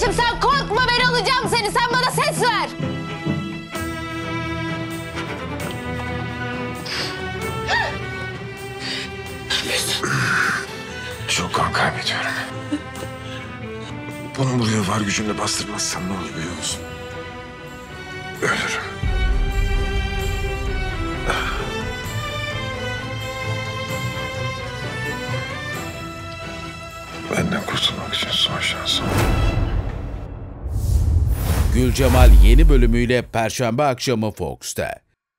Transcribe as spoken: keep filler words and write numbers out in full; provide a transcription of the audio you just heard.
Aşkım sen korkma, ben alacağım seni. Sen bana ses ver. Çok kan kaybediyorum. Bunu buraya var gücümle bastırmazsam ne olur biliyor musun? Ölürüm. Benden kurtulmak için son şansım. Gülcemal yeni bölümüyle Perşembe akşamı Fox'ta.